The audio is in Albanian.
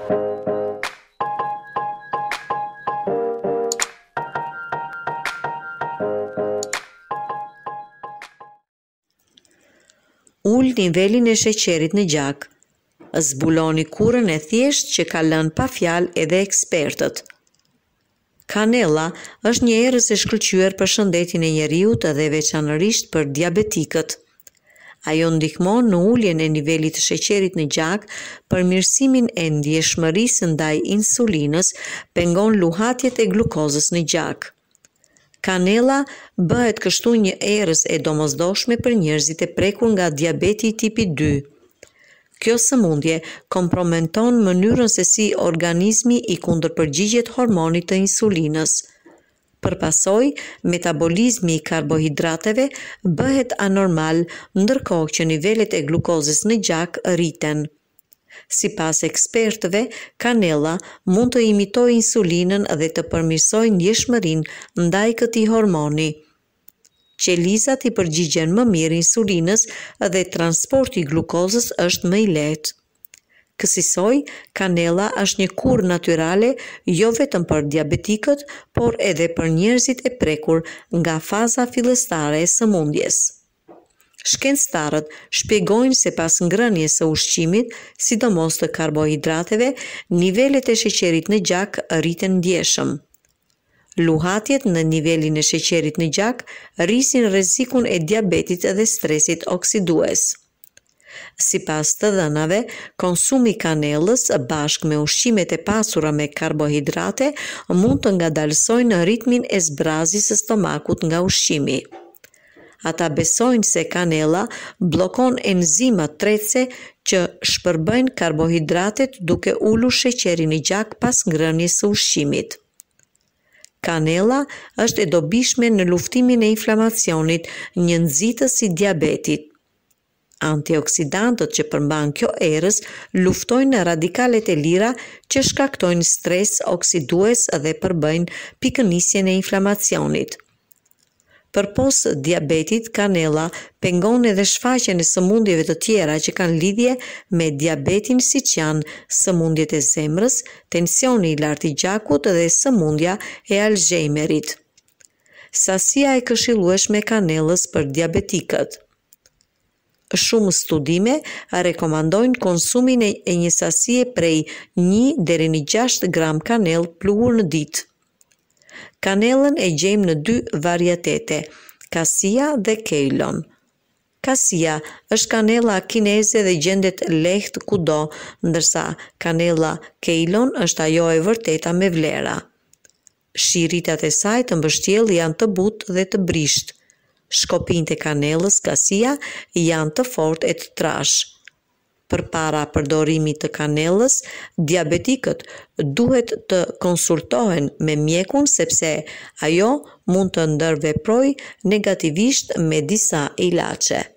Ul nivelin e sheqerit në gjak. Zbuloni kurën e thjeshtë që ka lënë pa fjalë edhe ekspertët. Kanella është një erëz e shkëlqyer për shëndetin e njeriut edhe veçanërisht për diabetikët. Ajo ndihmon në uljen e nivelit të sheqerit në gjak, përmirësimin e ndjeshmërisë ndaj insulinës, pengon luhatjet e glukozës në gjak. Kanella bëhet kështu një erëz e domosdoshme për njerëzit e prekur nga diabeti tipi 2. Kjo sëmundje komprometon mënyrën se si organizmi i kundërpërgjigjet hormonit të insulinës. Për pasojë, metabolizmi i karbohidrateve bëhet anormal, ndërkohë që nivelet e glukozës në gjak rriten. Sipas ekspertëve, kanella mund të imitojë insulinën dhe të përmirësojë ndjeshmërinë ndaj këtij hormoni. Qelizat i përgjigjen më mirë insulinës dhe transporti i glukozës është më i lehtë. Kësaj, kanella është një kurë natyrale jo vetëm për diabetikët, por edhe për njerëzit e prekur nga faza fillestare e sëmundjes. Shkencëtarët shpjegojnë se pas ngrënies së ushqimit, sidomos të karbohidrateve, nivelet e sheqerit në gjak rriten ndjeshëm. Luhatjet në nivelin e sheqerit në gjak rrisin rrezikun e diabetit dhe stresit oksidues. Sipas të dhënave, konsumi i kanellës bashkë me ushqimet e pasura me karbohidrate mund të ngadalësojnë ritmin e zbrazjes së stomakut nga ushqimi. Ata besojnë se kanella bllokon enzimat tretëse që shpërbëjnë karbohidratet duke ulur sheqerin në gjak pas ngrënies së ushqimit. Kanella është e dobishme në luftimin e inflamacionit, një nxitës i diabetit. Antioksidantët që përmban kjo erëz luftojnë radikalet e lira që shkaktojnë stres oksidues dhe përbëjnë pikënisjen e inflamacionit. Përpos diabetit, kanella pengon edhe shfaqjen e sëmundjeve të tjera që kanë lidhje me diabetin, siç janë sëmundjet e zemrës, tensioni i lartë i gjakut dhe sëmundja e Alzheimerit. Sasia e këshillueshme e kanellës për diabetikët. Shumë studime rekomandojnë konsumin e një sasie prej 1 deri në 6 gram kanellë pluhur në ditë. Kanellën e gjejmë në 2 varietete, kasia dhe keilon. Kasia është kanella kineze dhe gjendet lehtë kudo, ndërsa kanella keilon është ajo e vërteta me vlera. Shiritat e saj të mbështjellë janë të butë dhe të brishtë. Shkopinjtë e kanellës kasia janë të fortë e të trashë. Përpara përdorimit të kanellës, diabetikët duhet të konsultohen me mjekun sepse ajo mund të ndërveprojë negativisht me disa ilaçe.